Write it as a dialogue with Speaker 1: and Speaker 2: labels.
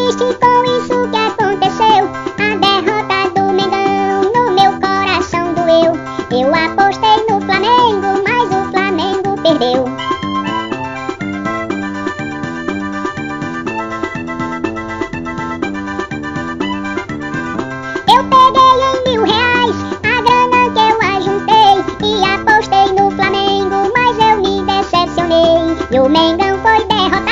Speaker 1: triste com isso que aconteceu. A derrota do Mengão no meu coração doeu. Eu apostei no Flamengo, mas o Flamengo perdeu. Eu peguei em R$ 1.000 a grana que eu ajuntei e apostei no Flamengo, mas eu me decepcionei. E o Mengão foi derrotado.